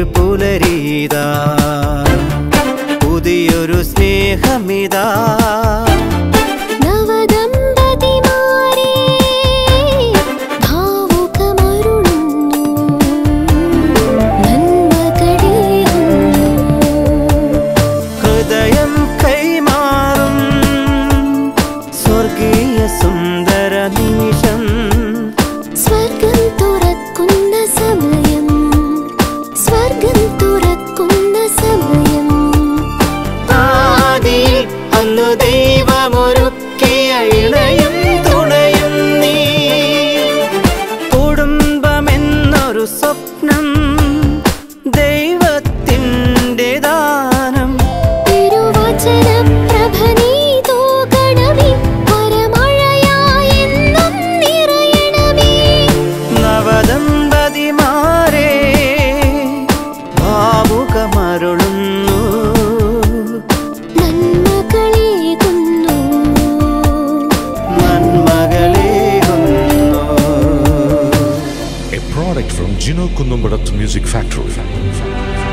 പുതിയൊരു പുലരീതാ, പുതിയൊരു സ്നേഹമിതാ. ഹൃദയം കൈമാറും സ്വർഗീയ സുന്ദര നിമിഷം. സ്വർഗം തുറക്കുന്ന സമയം, സ്വർഗം തുറക്കുന്ന സമയം. ആദിയിൽ അന്നു ദൈവമൊരുക്കിയ ഇണയും തുണയും നീ. കുടുംബമെന്നൊരു സ്വപ്നം, ദൈവത്തിൻ്റെ ദാനം. തിരുവചന പ്രഭ നീ തൂകണമേ, വരമഴയായെന്നും നിറയണമേ. നവദമ്പതിമാരെ ഭാവുകമരുളുന്നു, നന്മകളേകുന്നു, നന്മകളേകുന്നു. A product from Jino Kunnumpurath Music Factory.